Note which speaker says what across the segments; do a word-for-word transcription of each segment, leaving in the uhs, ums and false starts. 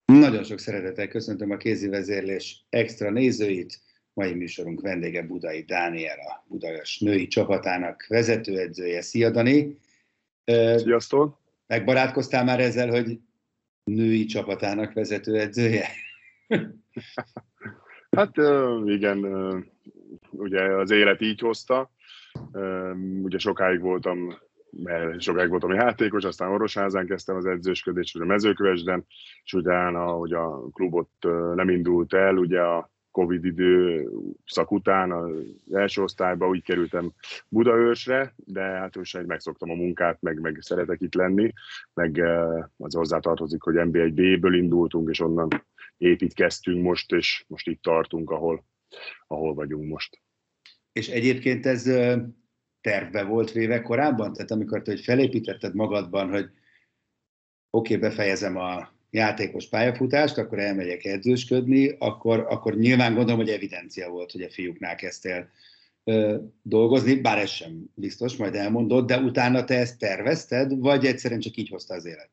Speaker 1: Nagyon sok szeretettel köszöntöm a Kézi Vezérlés extra nézőit. Mai műsorunk vendége Budai Dániel, a Budaörs női csapatának vezetőedzője. Szia, Dani!
Speaker 2: Sziasztok!
Speaker 1: Megbarátkoztál már ezzel, hogy női csapatának vezetőedzője?
Speaker 2: Hát igen, ugye az élet így hozta. Ugye sokáig voltam, mert sokáig voltam játékos, aztán Orosházán kezdtem az edzősködést, ugye Mezőkövesden, és utána, hogy a klubot nem indult el, ugye a Covid időszak után az első osztályba úgy kerültem Budaörsre, de hát most megszoktam a munkát, meg, meg szeretek itt lenni, meg az hozzátartozik, hogy en bé egy bé-ből indultunk, és onnan építkeztünk most, és most itt tartunk, ahol, ahol vagyunk most.
Speaker 1: És egyébként ez tervbe volt véve korábban? Tehát amikor te hogy felépítetted magadban, hogy oké, okay, befejezem a játékos pályafutást, akkor elmegyek edzősködni, akkor, akkor nyilván gondolom, hogy evidencia volt, hogy a fiúknál kezdtél ö, dolgozni, bár ez sem biztos, majd elmondod, de utána te ezt tervezted, vagy egyszerűen csak így hozta az élet?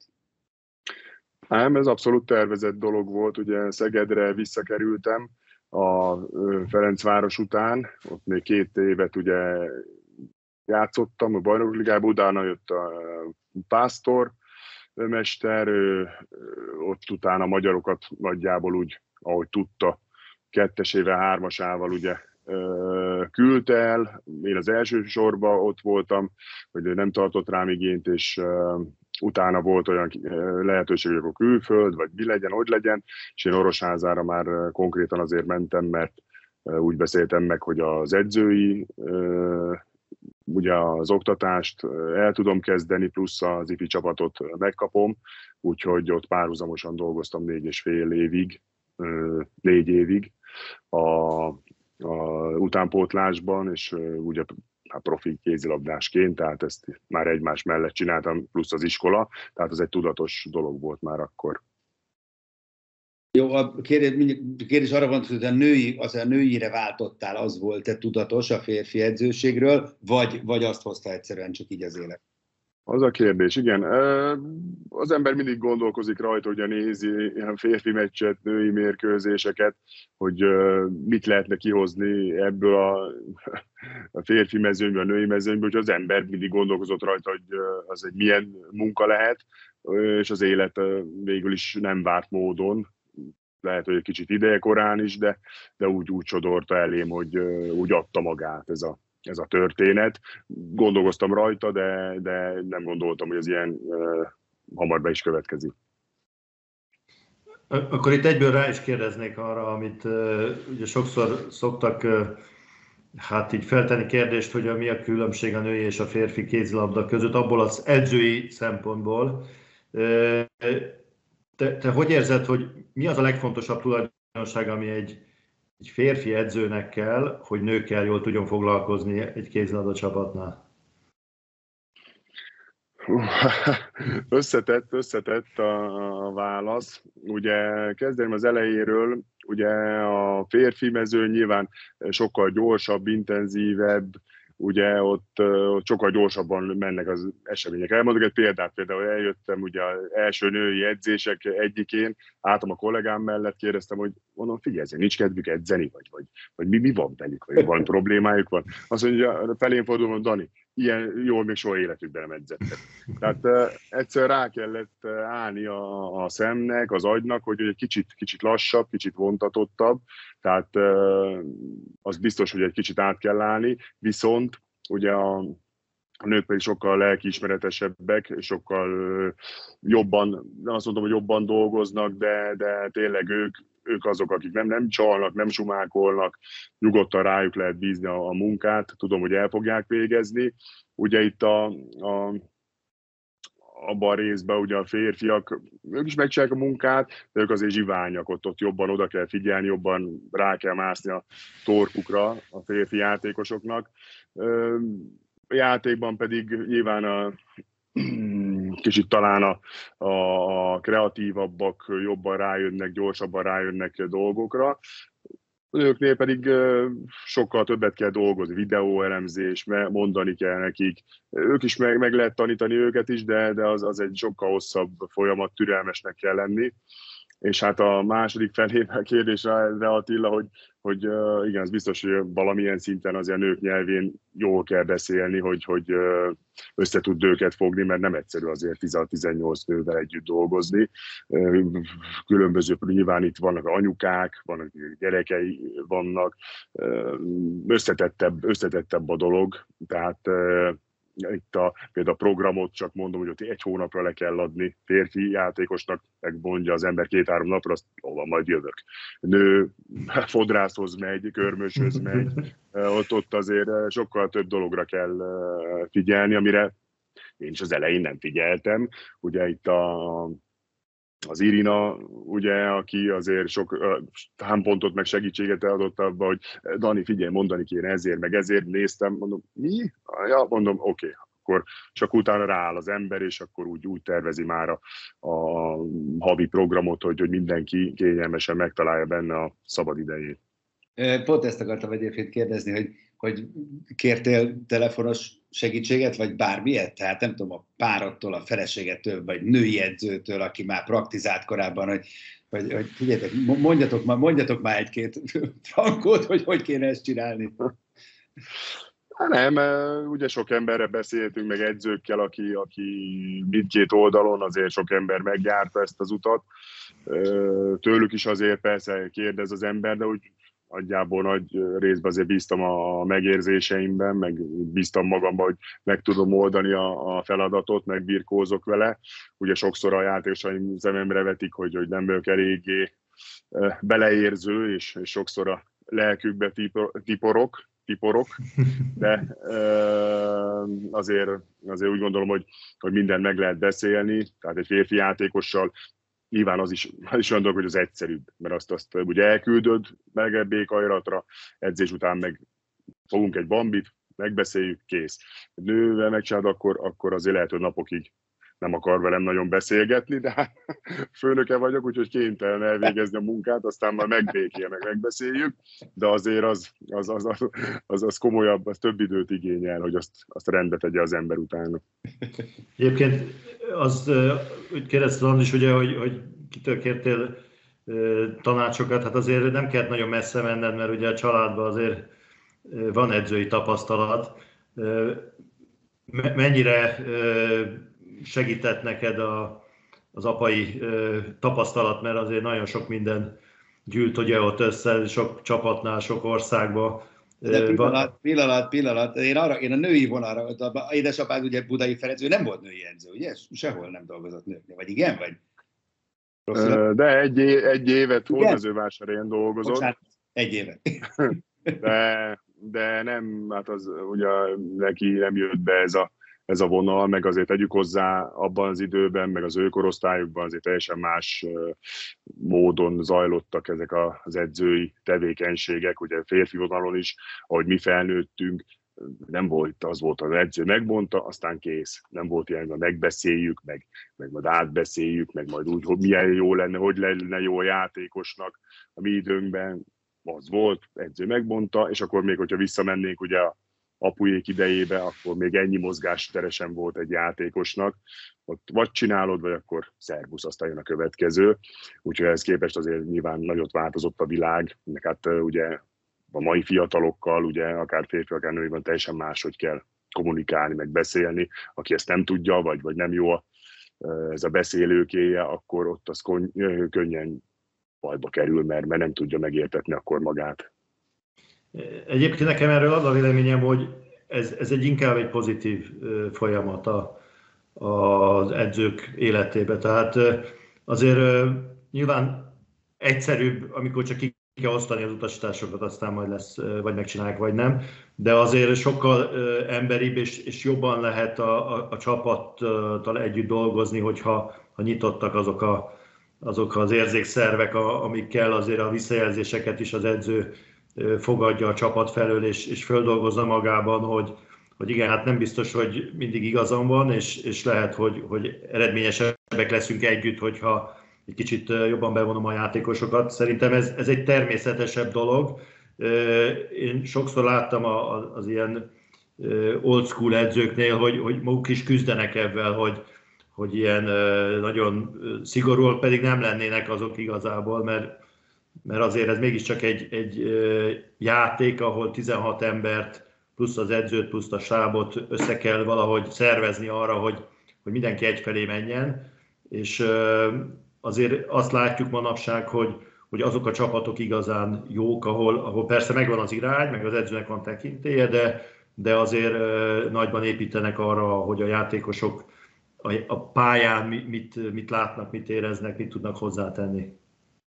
Speaker 2: Nem, ez abszolút tervezett dolog volt, ugye Szegedre visszakerültem a Ferencváros után, ott még két évet ugye játszottam a Bajnokligában, utána jött a Pásztor mester, ott utána a magyarokat nagyjából úgy, ahogy tudta, kettesével, hármasával ugye küldte el. Én az első sorban ott voltam, hogy nem tartott rám igényt, és utána volt olyan lehetőség, hogy akkor külföld, vagy mi legyen, hogy legyen, és én Orosházára már konkrétan azért mentem, mert úgy beszéltem meg, hogy az edzői, ugye az oktatást el tudom kezdeni, plusz az ifi csapatot megkapom, úgyhogy ott párhuzamosan dolgoztam négy és fél évig, négy évig a, a utánpótlásban, és ugye a profi kézilabdásként, tehát ezt már egymás mellett csináltam, plusz az iskola, tehát ez egy tudatos dolog volt már akkor.
Speaker 1: Jó, a kérdés, kérdés arra van, hogy a női, az a nőire váltottál, az volt-e tudatos a férfi edzőségről, vagy, vagy azt hozta egyszerűen csak így az élet?
Speaker 2: Az a kérdés, igen. Az ember mindig gondolkozik rajta, hogy nézi ilyen férfi meccset, női mérkőzéseket, hogy mit lehetne kihozni ebből a, a férfi mezőnyből, a női mezőnyből, hogy az ember mindig gondolkozott rajta, hogy az egy milyen munka lehet, és az élet végül is nem várt módon. Lehet, hogy egy kicsit idejekorán is, de, de úgy, úgy sodorta elém, hogy úgy adta magát ez a, ez a történet. Gondolkoztam rajta, de, de nem gondoltam, hogy ez ilyen uh, hamar be is következik.
Speaker 3: Akkor itt egyből rá is kérdeznék arra, amit uh, ugye sokszor szoktak uh, hát így feltenni kérdést, hogy mi a különbség a női és a férfi kézilabda között, abból az edzői szempontból. Uh, Te, te hogy érzed, hogy mi az a legfontosabb tulajdonság, ami egy, egy férfi edzőnek kell, hogy nőkkel jól tudjon foglalkozni egy kézilabda csapatnál?
Speaker 2: Összetett, összetett a, a válasz. Ugye kezdeném az elejéről, ugye a férfi mező nyilván sokkal gyorsabb, intenzívebb, ugye ott, ott sokkal gyorsabban mennek az események. Elmondok egy példát, például eljöttem ugye az első női edzések egyikén, álltam a kollégám mellett, kérdeztem, hogy mondom, figyelj, nincs kedvük edzeni, vagy, vagy, vagy mi, mi van velük, vagy van problémájuk van. Azt mondja, felén fordulom, Dani, ilyen jól még soha életükben nem edzettek. Tehát uh, egyszer rá kellett állni a, a szemnek, az agynak, hogy egy kicsit, kicsit lassabb, kicsit vontatottabb, tehát uh, az biztos, hogy egy kicsit át kell állni, viszont ugye a, a nők pedig sokkal lelkiismeretesebbek, sokkal uh, jobban, azt mondom, hogy jobban dolgoznak, de, de tényleg ők, ők azok, akik nem, nem csalnak, nem sumákolnak, nyugodtan rájuk lehet bízni a, a munkát, tudom, hogy el fogják végezni. Ugye itt a, a, abban a részben ugye a férfiak, ők is megcsinálják a munkát, de ők azért zsiványak, ott, ott jobban oda kell figyelni, jobban rá kell mászni a torkukra a férfi játékosoknak. A játékban pedig nyilván a kicsit talán a, a kreatívabbak jobban rájönnek, gyorsabban rájönnek dolgokra. Őknél pedig sokkal többet kell dolgozni, videóelemzés, mondani kell nekik. Ők is meg, meg lehet tanítani őket is, de, de az, az egy sokkal hosszabb folyamat, türelmesnek kell lenni. És hát a második felében kérdésre Attila, hogy, hogy igen, az biztos, hogy valamilyen szinten azért a nők nyelvén jól kell beszélni, hogy, hogy össze tud őket fogni, mert nem egyszerű azért tíz-tizennyolc nővel együtt dolgozni. Különböző, nyilván itt vannak anyukák, vannak gyerekei vannak, összetettebb, összetettebb a dolog, tehát itt a, például a programot csak mondom, hogy ott egy hónapra le kell adni férfi játékosnak, meg mondja az ember két-három napra, azt hova majd jövök. Nő fodrászhoz megy, körmöshöz megy, ott, ott azért sokkal több dologra kell figyelni, amire én is az elején nem figyeltem. Ugye itt a az Irina, ugye, aki azért sok támpontot meg segítséget adott abba, hogy Dani, figyelj, mondani kéne ezért, meg ezért néztem, mondom, mi? Ja, mondom, oké, okay. Akkor csak utána rááll az ember, és akkor úgy, úgy tervezi már a, a havi programot, hogy, hogy mindenki kényelmesen megtalálja benne a szabad idejét.
Speaker 1: Pont ezt akartam egyébként kérdezni, hogy, hogy kértél telefonos segítséget, vagy bármilyet? Tehát nem tudom, a párodtól, a feleségettől, vagy női edzőtől, aki már praktizált korábban, hogy, hogy, hogy figyeljetek, mondjatok már, mondjatok már egy-két frankót, hogy hogy kéne ezt csinálni.
Speaker 2: Nem, ugye sok emberre beszéltünk, meg edzőkkel, aki, aki mindkét oldalon azért sok ember megjárta ezt az utat. Tőlük is azért persze kérdez az ember, de úgy nagyjából nagy részben azért bíztam a megérzéseimben, meg bíztam magamban, hogy meg tudom oldani a, a feladatot, meg birkózok vele. Ugye sokszor a játékosaim szememre vetik, hogy, hogy nem vagyok eléggé beleérző, és, és sokszor a lelkükbe tiporok, tiporok, de azért, azért úgy gondolom, hogy, hogy mindent meg lehet beszélni, tehát egy férfi játékossal nyilván az is, az is olyan dolog, hogy az egyszerűbb, mert azt, azt ugye elküldöd melegebb éghajlatra, edzés után meg fogunk egy bambit, megbeszéljük, kész. Nővel megcsinálod, akkor, akkor azért lehet, hogy napokig nem akar velem nagyon beszélgetni, de hát főnöke vagyok, úgyhogy kénytelen elvégezni a munkát, aztán már megbékél, meg megbeszéljük, de azért az, az, az, az, az, az komolyabb, az több időt igényel, hogy azt, azt rendbe tegye az ember utána.
Speaker 3: Egyébként azt kérdezted Andris, ugye, hogy, hogy kitől kértél tanácsokat, hát azért nem kellett nagyon messze menned, mert ugye a családban azért van edzői tapasztalat. Mennyire segített neked a, az apai ö, tapasztalat, mert azért nagyon sok minden gyűlt ugye ott össze, sok csapatnál, sok országban.
Speaker 1: De pillanat, pillanat, pillanat. Én, arra, én a női vonalra, édesapád ugye Budai Ferenc, ő nem volt női edző, ugye? Sehol nem dolgozott nőknél, vagy igen? Vagy?
Speaker 2: De egy, egy évet Hódmezővásárhelyen dolgozott.
Speaker 1: Bocsánat, egy évet.
Speaker 2: De, de nem, hát az ugye neki nem jött be ez a ez a vonal, meg azért tegyük hozzá abban az időben, meg az ő korosztályukban azért teljesen más módon zajlottak ezek az edzői tevékenységek, ugye férfi vonalon is, ahogy mi felnőttünk, nem volt, az volt az edző, megmondta, aztán kész. Nem volt ilyen, hogy megbeszéljük, meg, meg majd átbeszéljük, meg majd úgy, hogy milyen jó lenne, hogy lenne jó a játékosnak a mi időnkben. Az volt, edző megmondta, és akkor még, hogyha visszamennénk ugye a apujék idejébe, akkor még ennyi mozgásteresen volt egy játékosnak. Ott vagy csinálod, vagy akkor szervusz, aztán jön a következő. Úgyhogy ehhez képest azért nyilván nagyot változott a világ. Hát ugye a mai fiatalokkal, ugye akár férfi, akár női, teljesen máshogy kell kommunikálni, meg beszélni. Aki ezt nem tudja, vagy, vagy nem jó ez a beszélőkéje, akkor ott az könnyen bajba kerül, mert, mert nem tudja megértetni akkor magát.
Speaker 3: Egyébként nekem erről az a véleményem, hogy ez, ez egy inkább egy pozitív folyamat a, az edzők életébe. Tehát azért nyilván egyszerűbb, amikor csak ki kell osztani az utasításokat, aztán majd lesz, vagy megcsinálják, vagy nem. De azért sokkal emberibb és, és jobban lehet a, a, a csapattal együtt dolgozni, hogyha ha nyitottak azok, a, azok az érzékszervek, a, amikkel azért a visszajelzéseket is az edző fogadja a csapat felől, és, és földolgozza magában, hogy, hogy igen, hát nem biztos, hogy mindig igazam van, és, és lehet, hogy, hogy eredményesebbek leszünk együtt, hogyha egy kicsit jobban bevonom a játékosokat. Szerintem ez, ez egy természetesebb dolog. Én sokszor láttam az ilyen old school edzőknél, hogy, hogy maguk is küzdenek ebben, hogy, hogy ilyen nagyon szigorúak pedig nem lennének azok igazából, mert, mert azért ez mégiscsak egy, egy játék, ahol tizenhat embert plusz az edzőt, plusz a stábot össze kell valahogy szervezni arra, hogy, hogy mindenki egyfelé menjen, és azért azt látjuk manapság, hogy, hogy azok a csapatok igazán jók, ahol, ahol persze megvan az irány, meg az edzőnek van tekintélye, de, de azért nagyban építenek arra, hogy a játékosok a pályán mit, mit látnak, mit éreznek, mit tudnak hozzátenni.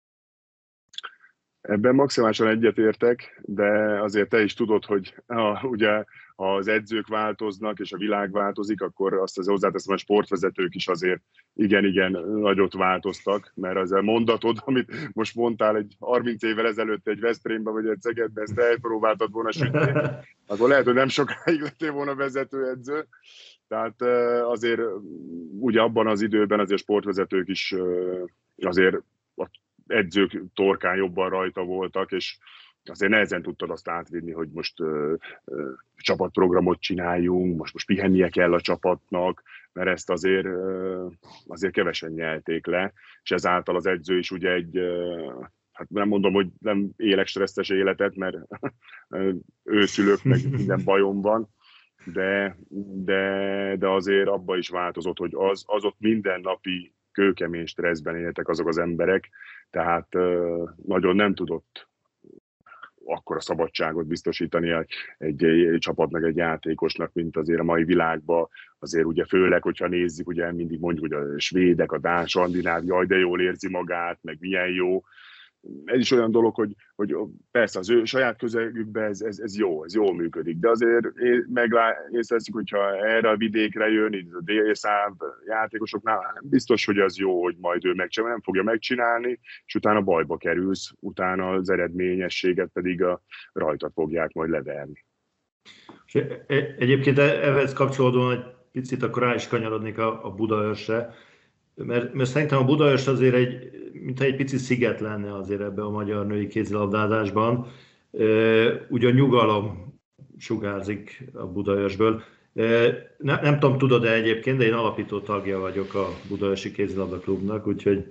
Speaker 2: Ebben maximálisan egyetértek, de azért te is tudod, hogy ha, ugye, ha az edzők változnak, és a világ változik, akkor azt azért hozzáteszem, a sportvezetők is azért igen-igen nagyot változtak, mert az a mondatod, amit most mondtál egy harminc évvel ezelőtt egy Veszprémben vagy egy Szegedben, ezt elpróbáltad volna sütni, akkor lehet, hogy nem sokáig lettél volna vezetőedző. Tehát azért ugye abban az időben azért sportvezetők is azért edzők torkán jobban rajta voltak, és azért nehezen tudtad azt átvinni, hogy most ö, ö, csapatprogramot csináljunk, most, most pihennie kell a csapatnak, mert ezt azért, ö, azért kevesen nyelték le, és ezáltal az edző is ugye egy, ö, hát nem mondom, hogy nem élek stresszes életet, mert őt ülök, meg minden bajom van, de, de, de azért abba is változott, hogy az, az ott mindennapi kőkemény stresszben éltek azok az emberek, tehát nagyon nem tudott akkora szabadságot biztosítani egy, egy, egy csapatnak, egy játékosnak, mint azért a mai világban. Azért ugye főleg, hogyha nézzük, ugye mindig mondjuk, hogy a svédek, a dán, skandináv, jaj, de jól érzi magát, meg milyen jó. Ez is olyan dolog, hogy, hogy persze az ő saját közegükben ez, ez, ez jó, ez jól működik, de azért észreveszik, hogyha erre a vidékre jön, így a délszáv játékosoknál biztos, hogy az jó, hogy majd ő megcsinálja, nem fogja megcsinálni, és utána bajba kerülsz, utána az eredményességet pedig a rajtad fogják majd leverni.
Speaker 3: Egyébként ehhez kapcsolódóan egy picit akkor rá is kanyarodnék a, a Budaörsre, mert, mert szerintem a Budaörs azért egy, mintha egy pici sziget lenne azért ebbe a magyar női kézilabdázásban. Ugye a nyugalom sugárzik a Budaörsből. Nem, nem tudom, tudod-e egyébként, de én alapító tagja vagyok a Budaörsi Kézilabda Klubnak, úgyhogy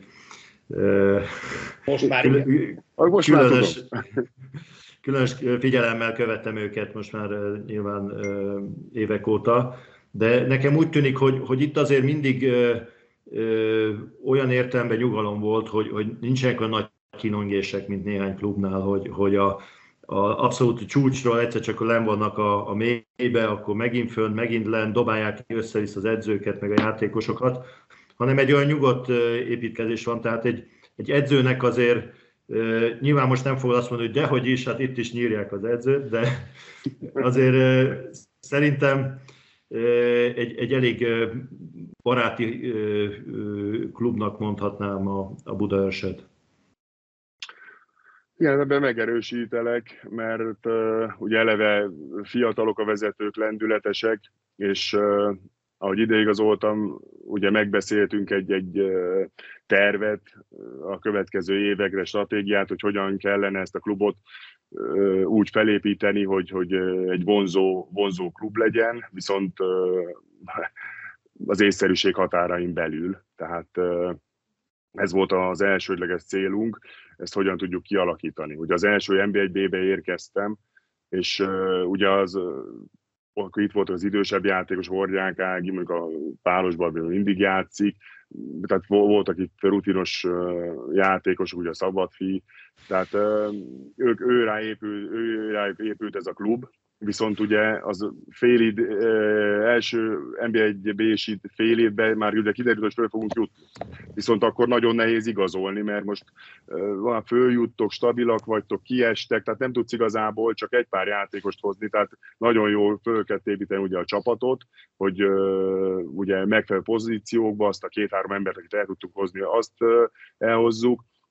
Speaker 1: most már
Speaker 3: külön, most különös, már különös figyelemmel követem őket most már nyilván évek óta, de nekem úgy tűnik, hogy, hogy itt azért mindig Ö, olyan értelemben nyugalom volt, hogy, hogy nincsenek olyan nagy kinongések, mint néhány klubnál, hogy, hogy a, a abszolút csúcsról egyszer csak lenn vannak a, a mélybe, akkor megint fönn, megint lenn, dobálják össze-vissza az edzőket, meg a játékosokat, hanem egy olyan nyugodt építkezés van, tehát egy, egy edzőnek azért ö, nyilván most nem fogod azt mondani, hogy dehogy is, hát itt is nyírják az edzőt, de azért ö, szerintem Egy, egy elég baráti klubnak mondhatnám a, a Budaörset.
Speaker 2: Igen, ebben megerősítelek, mert uh, ugye eleve fiatalok a vezetők, lendületesek, és uh, ahogy ideigazoltam, ugye megbeszéltünk egy, egy uh, tervet a következő évekre, stratégiát, hogy hogyan kellene ezt a klubot uh, úgy felépíteni, hogy, hogy uh, egy vonzó, vonzó klub legyen, viszont uh, az észszerűség határain belül. Tehát uh, ez volt az elsődleges célunk, ezt hogyan tudjuk kialakítani. Ugye az első en bé egy bé-be érkeztem, és uh, ugye az, uh, akkor itt volt az idősebb játékos, Horgyánk Ági, mondjuk a párosban mindig játszik, tehát voltak itt rutinos uh, játékosok, ugye a Szabadfi, tehát uh, ők, ő rá épült, ő rá épült ez a klub, viszont ugye az fél id, első en bé egy bé-s fél évben már ugye kiderült, hogy föl fogunk jutni. Viszont akkor nagyon nehéz igazolni, mert most van, följuttok, stabilak vagytok, kiestek, tehát nem tudsz igazából csak egy pár játékost hozni, tehát nagyon jól föl kell építeni ugye a csapatot, hogy ugye megfelelő pozíciókba azt a két-három embert, akit el tudtuk hozni, azt elhozzuk.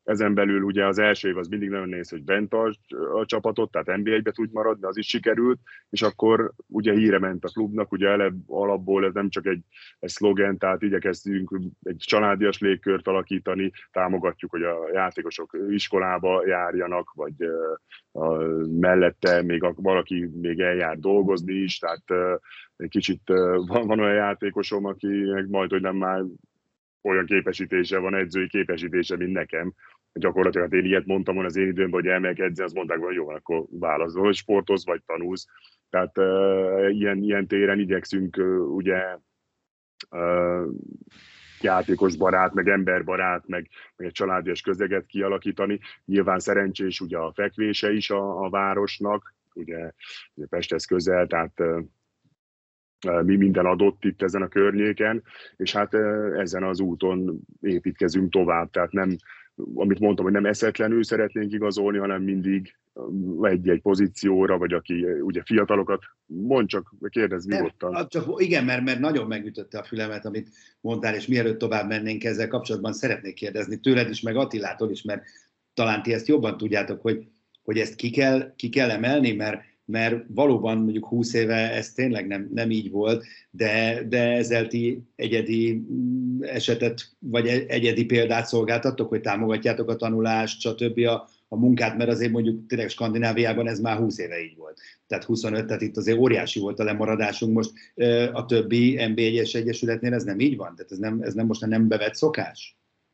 Speaker 2: Ezen belül ugye az első év az mindig nagyon nehéz, hogy bent a, a csapatot, tehát en bé egy-be tud maradni, az is sikerült, és akkor ugye híre ment a klubnak, ugye elebb, alapból ez nem csak egy, egy szlogen, tehát igyekeztünk egy családias légkört alakítani, támogatjuk, hogy a játékosok iskolába járjanak, vagy a, mellette még a, valaki még eljár dolgozni is, tehát egy kicsit van, van olyan játékosom, akinek majd, hogy nem már olyan képesítése van, edzői képesítése, mint nekem. Gyakorlatilag én ilyet mondtam volna az én időmben, hogy elmegyek edzeni, azt mondták, hogy jó, akkor válaszol, hogy sportolsz vagy tanulsz. Tehát uh, ilyen, ilyen téren igyekszünk uh, ugye uh, játékos barát, meg emberbarát, meg, meg egy családias közeget kialakítani. Nyilván szerencsés ugye a fekvése is a, a városnak, ugye, ugye Pesthez közel, tehát uh, mi minden adott itt ezen a környéken, és hát ezen az úton építkezünk tovább, tehát nem, amit mondtam, hogy nem eszetlenül szeretnénk igazolni, hanem mindig egy-egy pozícióra, vagy aki ugye fiatalokat, mondd csak, kérdezz nyugodtan.
Speaker 1: Csak igen, mert, mert nagyon megütötte a fülemet, amit mondtál, és mielőtt tovább mennénk ezzel kapcsolatban, szeretnék kérdezni tőled is, meg Attilától is, mert talán ti ezt jobban tudjátok, hogy, hogy ezt ki kell, ki kell emelni, mert mert valóban mondjuk húsz éve ez tényleg nem, nem így volt, de, de ezzel ti egyedi esetet, vagy egyedi példát szolgáltattok, hogy támogatjátok a tanulást, stb. A, a munkát, mert azért mondjuk tényleg Skandináviában ez már húsz éve így volt. Tehát huszonöt, tehát itt azért óriási volt a lemaradásunk. Most a többi en bé egyes egyesületnél ez nem így van? Tehát ez, nem, ez nem most nem bevett szokás?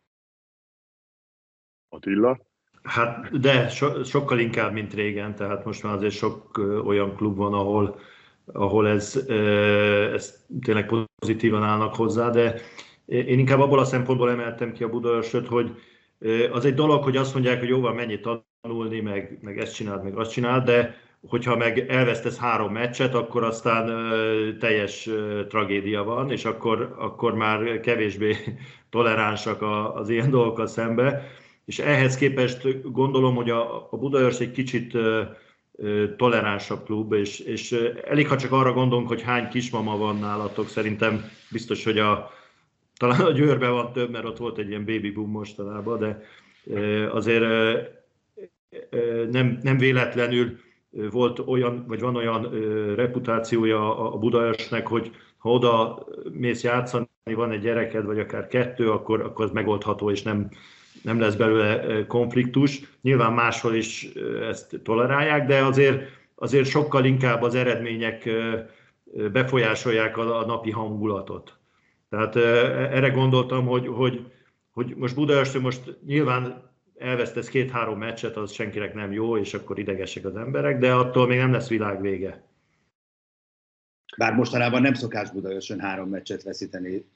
Speaker 2: Attila?
Speaker 3: Hát de so, sokkal inkább, mint régen, tehát most már azért sok ö, olyan klub van, ahol, ahol ez, ö, ez tényleg pozitívan állnak hozzá, de én inkább abból a szempontból emeltem ki a Budaörsöt, hogy ö, az egy dolog, hogy azt mondják, hogy jóval mennyit tanulni, meg, meg ezt csináld, meg azt csináld, de hogyha meg elvesztesz három meccset, akkor aztán ö, teljes ö, tragédia van, és akkor, akkor már kevésbé toleránsak a, az ilyen dolgokkal szembe. És ehhez képest gondolom, hogy a, a Budaörs egy kicsit ö, ö, toleránsabb klub, és, és ö, elég, ha csak arra gondolunk, hogy hány kismama van nálatok, szerintem biztos, hogy a, talán a Győrben van több, mert ott volt egy ilyen baby boom mostanában, de ö, azért ö, ö, nem, nem véletlenül volt olyan, vagy van olyan ö, reputációja a, a Budaörsnek, hogy ha oda mész játszani, van egy gyereked, vagy akár kettő, akkor, akkor az megoldható, és nem nem lesz belőle konfliktus. Nyilván máshol is ezt tolerálják, de azért, azért sokkal inkább az eredmények befolyásolják a napi hangulatot. Tehát erre gondoltam, hogy, hogy, hogy most Budaörsön most nyilván elvesztesz két-három meccset, az senkinek nem jó, és akkor idegesek az emberek, de attól még nem lesz világ vége.
Speaker 1: Bár mostanában nem szokás Budaörsön három meccset veszíteni.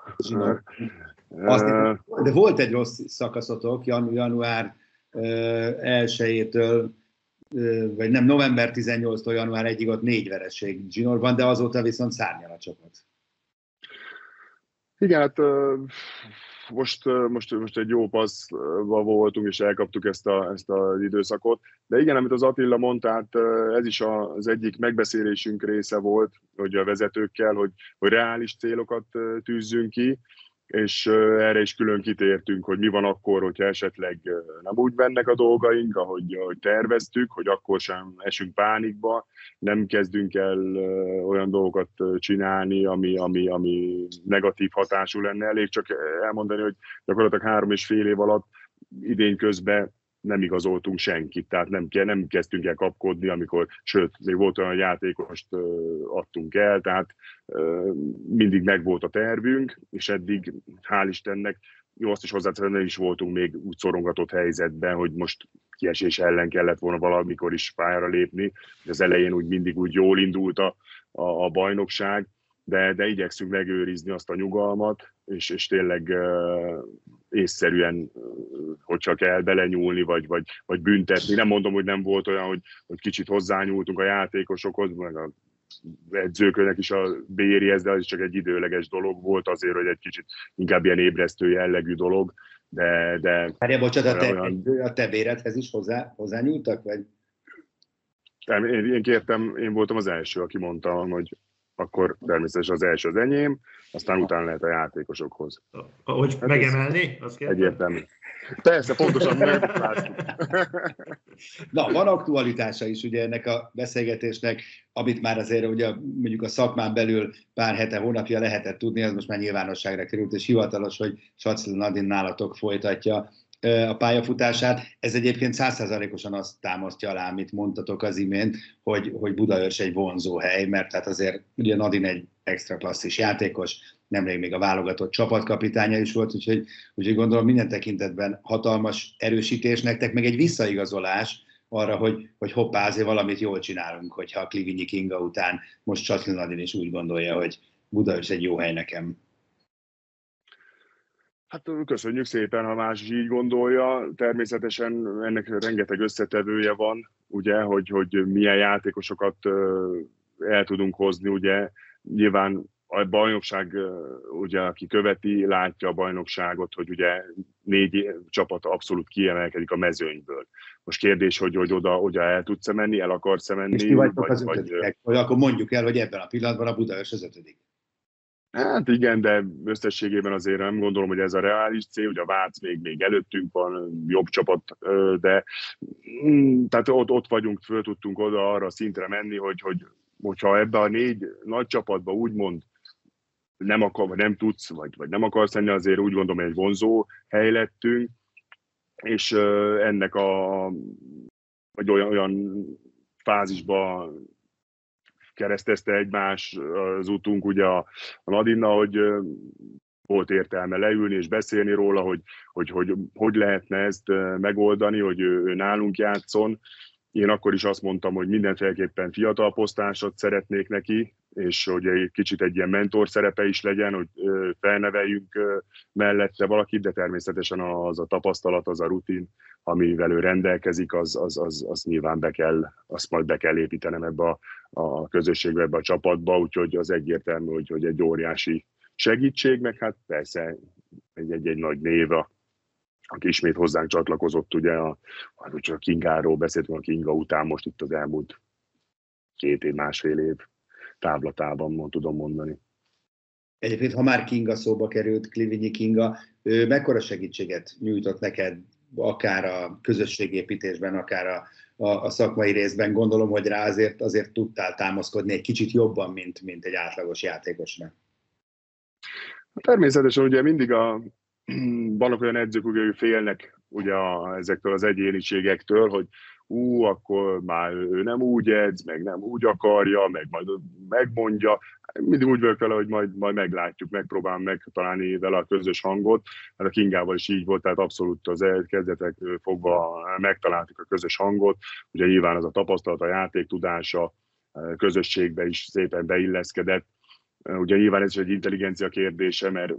Speaker 1: Azt, de volt egy rossz szakaszotok, január elsejétől, vagy nem, november tizennyolcadikától január egyig ott négy vereség zsinórban, de azóta viszont szárnyal a csapat.
Speaker 2: Igen, hát most, most, most egy jó passzba voltunk, és elkaptuk ezt, a, ezt az időszakot. De igen, amit az Attila mondta, hát ez is az egyik megbeszélésünk része volt, hogy a vezetőkkel, hogy, hogy reális célokat tűzzünk ki, és erre is külön kitértünk, hogy mi van akkor, hogyha esetleg nem úgy mennek a dolgaink, ahogy, ahogy terveztük, hogy akkor sem esünk pánikba, nem kezdünk el olyan dolgokat csinálni, ami, ami, ami negatív hatású lenne. Elég csak elmondani, hogy gyakorlatilag három és fél év alatt idén közben nem igazoltunk senkit, tehát nem, nem kezdtünk el kapkodni, amikor, sőt, még volt olyan játékost adtunk el, tehát mindig megvolt a tervünk, és eddig, hál' Istennek, jó, azt is hozzáteszem, nem is voltunk még úgy szorongatott helyzetben, hogy most kiesés ellen kellett volna valamikor is pályára lépni. Az elején úgy mindig úgy jól indult a, a, a bajnokság, de, de igyekszünk megőrizni azt a nyugalmat, és, és tényleg uh, észszerűen, uh, hogyha kell belenyúlni, vagy, vagy, vagy büntetni. Nem mondom, hogy nem volt olyan, hogy, hogy kicsit hozzányúltunk a játékosokhoz, meg a edzőknek is a bérjez, de az is csak egy időleges dolog volt azért, hogy egy kicsit inkább ilyen ébresztő jellegű dolog, de... de
Speaker 1: Várja, bocsánat, a te, olyan... a te béredhez is hozzá, hozzányúltak, vagy?
Speaker 2: Én, én kértem, én voltam az első, aki mondta, hogy akkor természetesen az első az enyém, aztán utána lehet a játékosokhoz.
Speaker 3: Hogy hát megemelni? Azt
Speaker 2: egyértelmű. Persze, pontosan megmutattuk.
Speaker 1: Na, van aktualitása is ugye ennek a beszélgetésnek, amit már azért ugye mondjuk a szakmán belül pár hete, hónapja lehetett tudni, az most már nyilvánosságra került, és hivatalos, hogy Szacl Nadin nálatok folytatja a pályafutását. Ez egyébként száz százalékosan azt támasztja alá, amit mondtatok az imént, hogy, hogy Budaörs egy vonzó hely, mert hát azért ugye Nadin egy extra klasszis játékos, nemrég még a válogatott csapatkapitánya is volt, úgyhogy, úgyhogy gondolom minden tekintetben hatalmas erősítés nektek, meg egy visszaigazolás arra, hogy, hogy hoppá, azért valamit jól csinálunk, hogyha a Klivinyi Kinga után most Szacl Nadin is úgy gondolja, hogy Budaörs egy jó hely nekem.
Speaker 2: Hát köszönjük szépen, ha más is így gondolja. Természetesen ennek rengeteg összetevője van, ugye, hogy, hogy milyen játékosokat el tudunk hozni, ugye. Nyilván a bajnokság, ugye, aki követi, látja a bajnokságot, hogy ugye négy csapat abszolút kiemelkedik a mezőnyből. Most kérdés, hogy, hogy oda, oda el tudsz-e menni, el akarsz-e menni?
Speaker 1: És ti vagytok az ötödikek, vagy akkor mondjuk el, hogy ebben a pillanatban a Budaörs az ötödik. Hát
Speaker 2: igen, de összességében azért nem gondolom, hogy ez a reális cél, ugye a Vác még, még előttünk van, jobb csapat, de tehát ott, ott vagyunk, föl tudtunk oda arra a szintre menni, hogy, hogy hogyha ebbe a négy nagy csapatba úgymond nem, akar, vagy nem tudsz, vagy, vagy nem akarsz lenni, azért úgy gondolom, hogy egy vonzó hely lettünk, és ennek a vagy olyan, olyan fázisba keresztezte egymás az utunk ugye a, a Nadinnal, hogy volt értelme leülni és beszélni róla, hogy hogy, hogy hogy lehetne ezt megoldani, hogy ő, ő nálunk játszon. Én akkor is azt mondtam, hogy mindenféleképpen fiatal posztásot szeretnék neki, és hogy egy kicsit egy ilyen mentor szerepe is legyen, hogy felneveljünk mellette valakit, de természetesen az a tapasztalat, az a rutin, amivel ő rendelkezik, az, az, az, az nyilván be kell, azt majd be kell építenem ebbe a, a közösségbe, ebbe a csapatba, úgyhogy az egyértelmű, hogy, hogy egy óriási segítség, meg hát persze egy, egy, egy nagy név, aki ismét hozzánk csatlakozott, ugye a, a Kingáról beszéltünk, a Kinga után most itt az elmúlt két év, másfél év távlatában, tudom mondani.
Speaker 1: Egyébként, ha már Kinga szóba került, Klivinyi Kinga, ő mekkora segítséget nyújtott neked, akár a közösségépítésben, akár a, a, a szakmai részben? Gondolom, hogy rá azért, azért tudtál támaszkodni egy kicsit jobban, mint, mint egy átlagos játékosnak.
Speaker 2: Természetesen ugye mindig a vannak olyan edzők, hogy félnek ugye a, ezektől az egyéniségektől, hogy ú, akkor már ő nem úgy edz, meg nem úgy akarja, meg majd megmondja. Mindig úgy vagyok vele, hogy majd, majd meglátjuk, megpróbálom megtalálni vele a közös hangot. Hát a Kingával is így volt, tehát abszolút az kezdetek fogva megtaláltuk a közös hangot. Ugye nyilván az a tapasztalat, a játéktudása közösségbe is szépen beilleszkedett. Ugye nyilván ez is egy intelligencia kérdése, mert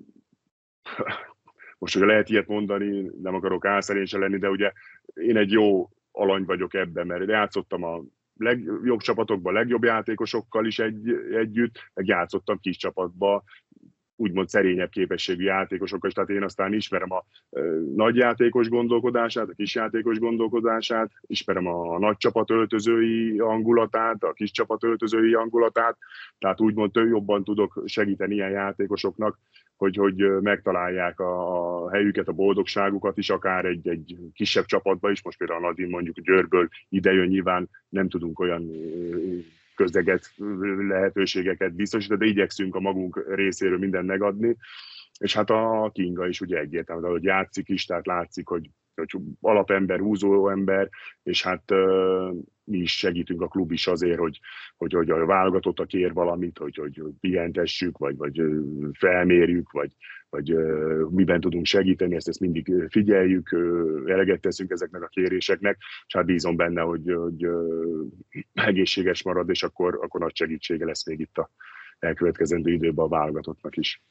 Speaker 2: most, hogy lehet ilyet mondani, nem akarok álszerényse lenni, de ugye én egy jó alany vagyok ebben, mert játszottam a legjobb csapatokban, a legjobb játékosokkal is egy, együtt, meg játszottam kis csapatba, úgymond szerényebb képességű játékosokkal is, tehát én aztán ismerem a ö, nagy játékos gondolkodását, a kis játékos gondolkodását, ismerem a, a nagy csapat öltözői hangulatát, a kis csapat öltözői hangulatát, tehát úgymond jobban tudok segíteni ilyen játékosoknak, hogy, hogy megtalálják a, a helyüket, a boldogságukat is, akár egy, egy kisebb csapatban is, most például a Nadin mondjuk Győrből idejön, nyilván nem tudunk olyan közleget, lehetőségeket biztosítani, de igyekszünk a magunk részéről mindent megadni, és hát a Kinga is ugye egyértelmű, hogy játszik is, tehát látszik, hogy, hogy alapember, húzó ember, és hát uh, mi is segítünk, a klub is azért, hogy, hogy, hogy a válogatottak kér valamit, hogy, hogy pihentessük, vagy, vagy felmérjük, vagy, vagy uh, miben tudunk segíteni, ezt, ezt mindig figyeljük, uh, eleget teszünk ezeknek a kéréseknek, és hát bízom benne, hogy, hogy uh, egészséges marad, és akkor, akkor nagy segítsége lesz még itt a elkövetkezendő időben a válogatottnak is.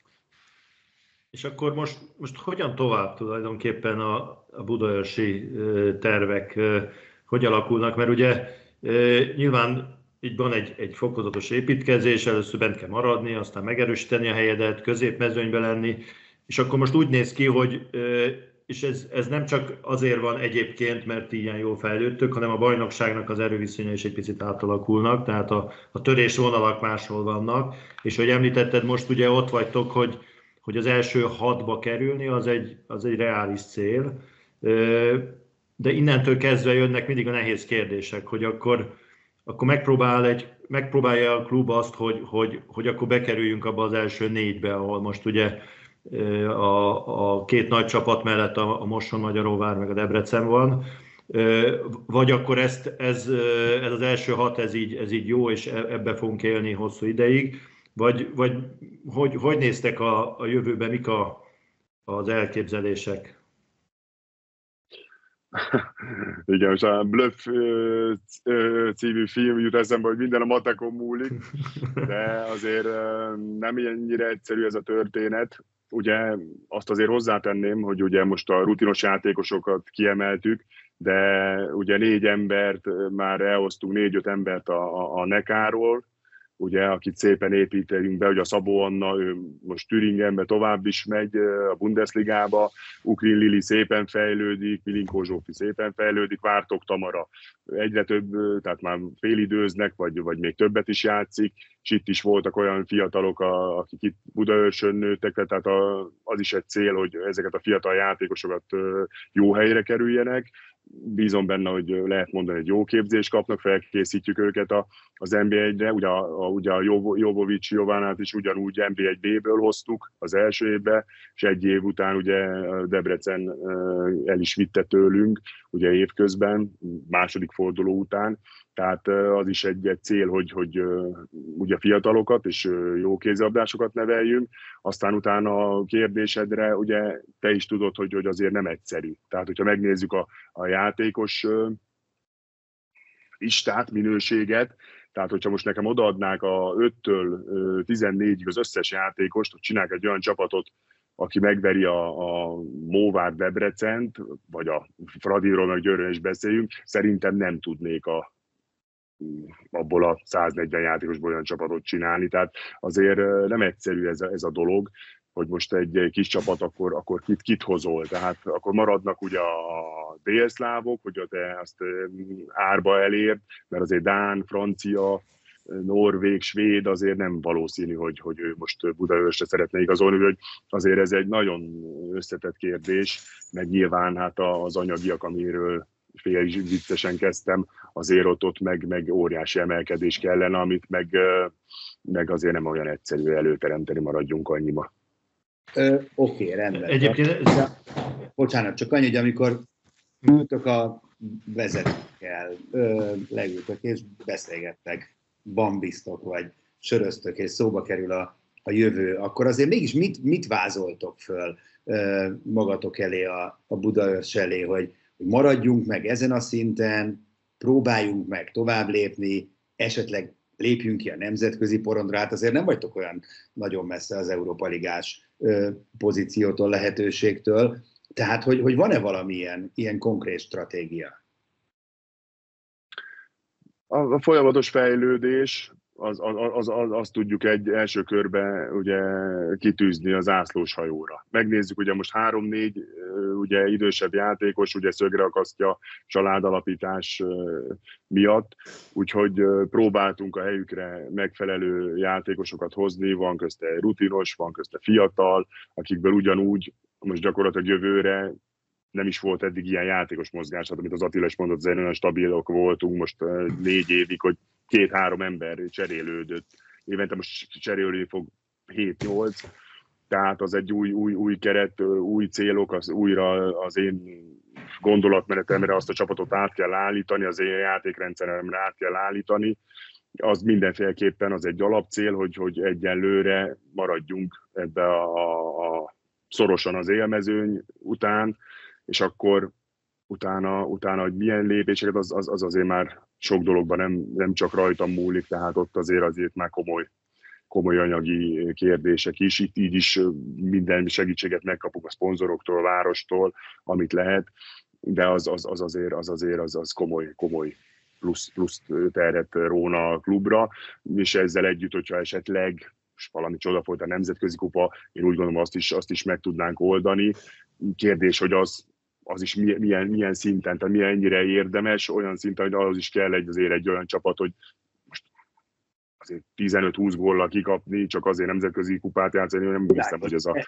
Speaker 3: És akkor most, most hogyan tovább tulajdonképpen a, a budaörsi tervek, hogy alakulnak? Mert ugye nyilván így van egy, egy fokozatos építkezés, először bent kell maradni, aztán megerősíteni a helyedet, középmezőnybe lenni, és akkor most úgy néz ki, hogy és ez, ez nem csak azért van egyébként, mert ilyen jól fejlődtök, hanem a bajnokságnak az erőviszonyai is egy picit átalakulnak, tehát a, a törésvonalak máshol vannak, és hogy említetted, most ugye ott vagytok, hogy, hogy az első hatba kerülni, az egy, az egy reális cél, de innentől kezdve jönnek mindig a nehéz kérdések, hogy akkor, akkor megpróbál egy, megpróbálja a klub azt, hogy, hogy, hogy akkor bekerüljünk abba az első négybe, ahol most ugye a, a két nagy csapat mellett a, a Moson-Magyaróvár meg a Debrecen van, vagy akkor ezt, ez, ez az első hat, ez így, ez így jó, és ebbe fogunk élni hosszú ideig, vagy, vagy hogy, hogy néztek a, a jövőben, mik a, az elképzelések?
Speaker 2: Igen, most a Bluff című film jut eszembe, hogy minden a matekon múlik, de azért nem ennyire egyszerű ez a történet. Ugye azt azért hozzátenném, hogy ugye most a rutinos játékosokat kiemeltük, de ugye négy embert már elhoztunk, négy-öt embert a, a, a Nekáról, ugye, akit szépen építünk be, hogy a Szabó Anna, ő most Thüringenbe tovább is megy a Bundesligába, Ukrin Lili szépen fejlődik, Milinkó Zsófi szépen fejlődik, Vártok Tamara egyre több, tehát már félidőznek, vagy, vagy még többet is játszik, és itt is voltak olyan fiatalok, akik itt Budaörsön nőttek, tehát az is egy cél, hogy ezeket a fiatal játékosokat jó helyre kerüljenek. Bízom benne, hogy lehet mondani, hogy jó képzést kapnak, felkészítjük őket az en bé egyre. Ugye a, ugye a Jovovics Jovánát is ugyanúgy en bé egy bé-ből hoztuk az első évben, és egy év után ugye Debrecen el is vitte tőlünk, ugye évközben, második forduló után. Tehát az is egy, egy cél, hogy, hogy ugye fiatalokat és jó kézilabdásokat neveljünk. Aztán utána a kérdésedre, ugye te is tudod, hogy, hogy azért nem egyszerű. Tehát, hogyha megnézzük a, a játékos listát, minőséget, tehát hogyha most nekem odaadnák a öttől tizennégyig az összes játékost, hogy csinálják egy olyan csapatot, aki megveri a, a Móvár Debrecent, vagy a Fradiról meg Győrön is beszéljünk, szerintem nem tudnék a abból a száznegyven játékosból olyan csapatot csinálni, tehát azért nem egyszerű ez a, ez a dolog, hogy most egy, egy kis csapat, akkor, akkor kit, kit hozol, tehát akkor maradnak ugye a délszlávok, hogy te azt árba elért, mert azért dán, francia, norvég, svéd azért nem valószínű, hogy, hogy ő most Budaörsre szeretne igazolni, hogy azért ez egy nagyon összetett kérdés, meg nyilván hát az anyagiak, amiről fél is viccesen kezdtem, azért ott, ott meg, meg óriási emelkedés kellene, amit meg, meg azért nem olyan egyszerű előteremteni, maradjunk annyiba.
Speaker 1: Oké, okay, rendben.
Speaker 3: Egyébként...
Speaker 1: Bocsánat, csak annyi, hogy amikor ültök a vezetőkkel, leültök és beszélgettek, bambiztok, vagy söröztök, és szóba kerül a, a jövő, akkor azért mégis mit, mit vázoltok föl magatok elé, a, a Budaörs elé, hogy hogy maradjunk meg ezen a szinten, próbáljunk meg tovább lépni, esetleg lépjünk ki a nemzetközi porondra, hát azért nem vagytok olyan nagyon messze az Európa Ligás ö, pozíciótól, lehetőségtől, tehát hogy, hogy van-e valamilyen ilyen konkrét stratégia?
Speaker 2: A, a folyamatos fejlődés, az, az, az, az, azt tudjuk egy első körben ugye kitűzni az zászlós hajóra. Megnézzük, ugye most három-négy ugye idősebb játékos, ugye szögre akasztja családalapítás miatt, úgyhogy próbáltunk a helyükre megfelelő játékosokat hozni, van közte rutinos, van közte fiatal, akikből ugyanúgy most gyakorlatilag jövőre nem is volt eddig ilyen játékos mozgás, hát amit az Attila is mondott, azért olyan stabilok voltunk most négy évig, hogy két-három ember cserélődött. Évente most cserélni fog hét-nyolc, tehát az egy új, új, új keret, új célok, az újra az én gondolatmenetemre azt a csapatot át kell állítani, az én játékrendszeremre át kell állítani. Az mindenféleképpen az egy alapcél, hogy, hogy egyenlőre maradjunk ebbe a, a, a szorosan az élmezőny után, és akkor utána, utána hogy milyen lépéseket, az, az, az azért már sok dologban nem, nem csak rajtam múlik, tehát ott azért azért már komoly, komoly anyagi kérdések is. Itt így is minden segítséget megkapunk a szponzoroktól, a várostól, amit lehet, de az, az, az azért, az, azért az, az komoly, komoly plusz, plusz terhet róna a klubra, és ezzel együtt, hogyha esetleg most valami csoda folyt a nemzetközi kupa, én úgy gondolom azt is, azt is meg tudnánk oldani. Kérdés, hogy az, az is milyen, milyen szinten, tehát milyen ennyire érdemes, olyan szinten, hogy ahhoz is kell egy, azért egy olyan csapat, hogy most azért tizenöt-húsz góllal kikapni, csak azért nemzetközi kupát játszani, nem hiszem, hogy ez a,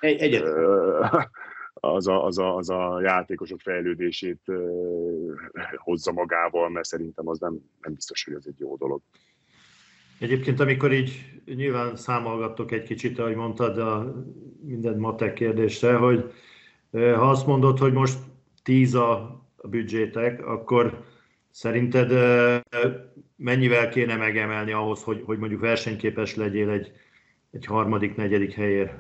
Speaker 2: az, a, az, a, az a játékosok fejlődését hozza magával, mert szerintem az nem, nem biztos, hogy ez egy jó dolog.
Speaker 3: Egyébként, amikor így nyilván számolgattok egy kicsit, ahogy mondtad, a minden matek kérdésre, hogy ha azt mondod, hogy most tíz a büdzsétek, akkor szerinted mennyivel kéne megemelni ahhoz, hogy, hogy mondjuk versenyképes legyél egy, egy harmadik, negyedik helyért?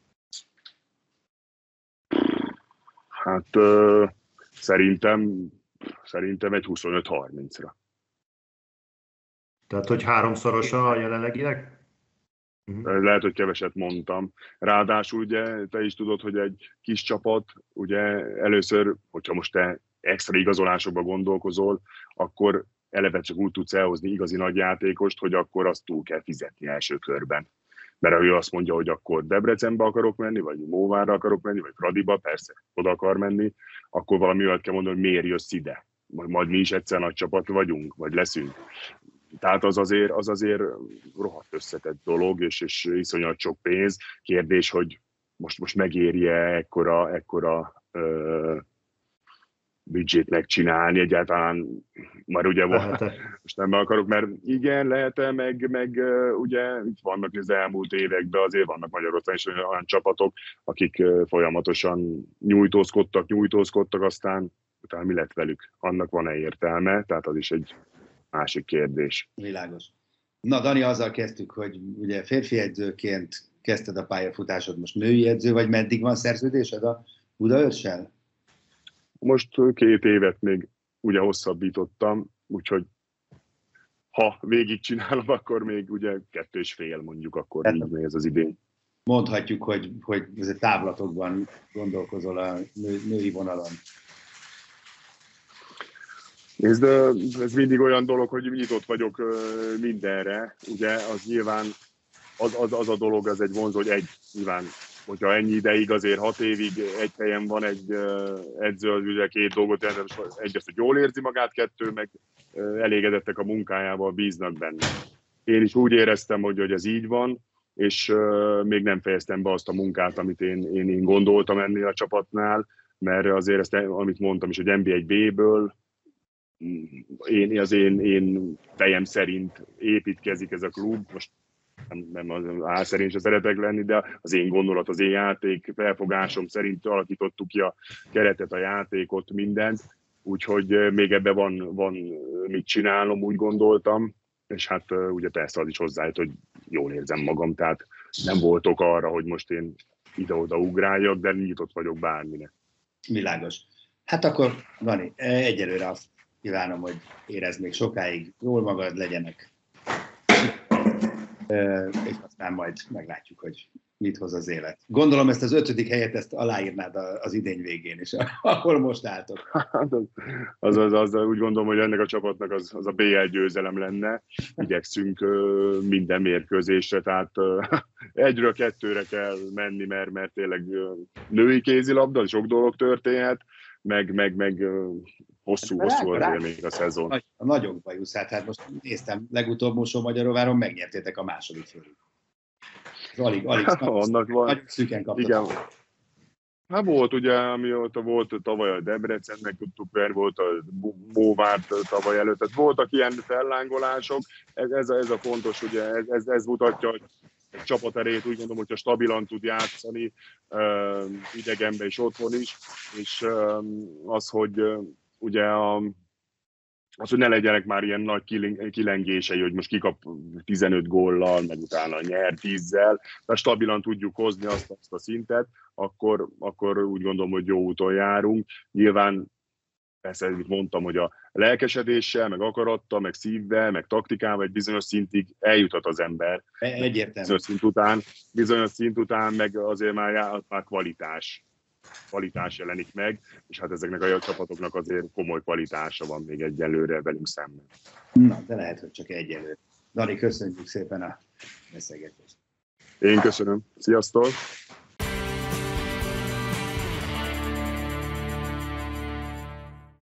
Speaker 2: Hát ö, szerintem, szerintem egy huszonöt-harmincra.
Speaker 3: Tehát, hogy háromszorosa a jelenleginek?
Speaker 2: Uh-huh. Lehet, hogy keveset mondtam. Ráadásul ugye te is tudod, hogy egy kis csapat, ugye először, hogyha most te extra igazolásokba gondolkozol, akkor eleve csak úgy tudsz elhozni igazi nagy játékost, hogy akkor azt túl kell fizetni első körben. Mert ő azt mondja, hogy akkor Debrecenbe akarok menni, vagy Móvárra akarok menni, vagy Fradiba, persze, oda akar menni, akkor valami olyat kell mondani, hogy miért jössz ide. Majd mi is egyszer nagy csapat vagyunk, vagy leszünk. Tehát az azért, az azért rohadt összetett dolog, és, és iszonyat sok pénz. Kérdés, hogy most, most megéri-e ekkora, ekkora ö, büdzsét megcsinálni egyáltalán, már ugye most nem akarok, mert igen, lehet-e, meg, meg ugye itt vannak az elmúlt években, azért vannak Magyarországon is olyan csapatok, akik folyamatosan nyújtózkodtak, nyújtózkodtak, aztán utána mi lett velük? Annak van-e értelme? Tehát az is egy másik kérdés.
Speaker 1: Világos. Na, Dani, azzal kezdtük, hogy ugye férfi edzőként kezdted a pályafutásod, most női edző, vagy meddig van szerződésed a Budaörssel?
Speaker 2: Most két évet még ugye hosszabbítottam, úgyhogy ha végigcsinálom, akkor még ugye kettő és fél mondjuk, akkor hát, így néz az idén.
Speaker 1: Mondhatjuk, hogy, hogy ez távlatokban gondolkozol a nő, női vonalon.
Speaker 2: Nézd, ez mindig olyan dolog, hogy nyitott vagyok mindenre. Ugye az nyilván az, az, az a dolog, az egy vonzó, hogy egy nyilván, hogyha ennyi ideig, azért hat évig egy helyen van egy edző, az ugye két dolgot jelent, egy azt, hogy jól érzi magát, kettő, meg elégedettek a munkájával, bíznak benne. Én is úgy éreztem, hogy, hogy ez így van, és még nem fejeztem be azt a munkát, amit én, én, én gondoltam ennél a csapatnál, mert azért ezt, amit mondtam is, hogy en bé egy bé-ből, én, az én, én fejem szerint építkezik ez a klub, most nem, nem az áll szerint se szeretek lenni, de az én gondolat, az én játék felfogásom szerint alakítottuk ki a keretet, a játékot, mindent, úgyhogy még ebben van, van mit csinálnom, úgy gondoltam, és hát ugye persze az is hozzájött, hogy jól érzem magam, tehát nem voltok arra, hogy most én ide-oda ugráljak, de nyitott vagyok bármire.
Speaker 1: Világos. Hát akkor, Dani, egyelőre azt kívánom, hogy érezd még sokáig jól magad, legyenek. És aztán majd meglátjuk, hogy mit hoz az élet. Gondolom ezt az ötödik helyet, ezt aláírnád az idény végén is, ahol most álltok.
Speaker 2: az, az, az, úgy gondolom, hogy ennek a csapatnak az, az a bé el győzelem lenne. Igyekszünk minden mérkőzésre, tehát egyről kettőre kell menni, mert, mert tényleg női kézilabda, sok dolog történhet, meg, meg, meg hosszú, hát, hosszú azért még a szezon.
Speaker 1: A, a nagyobb bajusz, hát, hát most néztem, legutóbb Mosó-Magyaróváron megnyertétek a második félig. Alig, alig,
Speaker 2: annak van.
Speaker 1: Nagyon szűken kaptatok.
Speaker 2: Igen. Hát volt ugye, amióta volt tavaly a Debrecen, meg tudtuk, mert volt a Móvárt tavaly előtt. Tehát voltak ilyen fellángolások, ez, ez, a, ez a fontos, ugye ez, ez, ez mutatja, hogy egy csapaterét úgy gondolom, hogyha stabilan tud játszani, uh, idegenben és otthon is, és uh, az, hogy uh, ugye a, az, hogy ne legyenek már ilyen nagy kilengései, hogy most kikap tizenöt góllal, meg utána nyer tízzel, de stabilan tudjuk hozni azt, azt a szintet, akkor, akkor úgy gondolom, hogy jó úton járunk. Nyilván persze, amit mondtam, hogy a lelkesedéssel, meg akarattal, meg szívvel, meg taktikával egy bizonyos szintig eljuthat az ember.
Speaker 1: Egyértelmű.
Speaker 2: Bizonyos szint után, bizonyos szint után meg azért már, már kvalitás. kvalitás jelenik meg, és hát ezeknek a csapatoknak azért komoly kvalitása van még egyelőre velünk szemben.
Speaker 1: Na, de lehet, hogy csak egyelőre. Dani, köszönjük szépen a beszélgetést.
Speaker 2: Én köszönöm. Sziasztok!